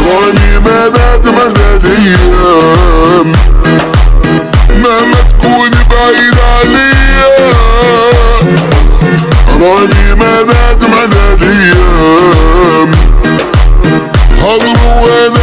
راني ما ندم على الايام مهما تكون بعيد عليا، راني ما ندم على الايام. حضروا